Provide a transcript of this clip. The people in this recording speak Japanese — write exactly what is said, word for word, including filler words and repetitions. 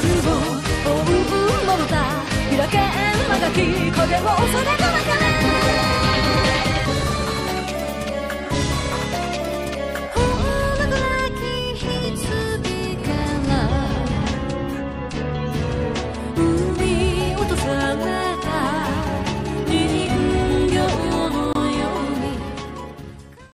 を追うものだ開けんまがき影を恐れる中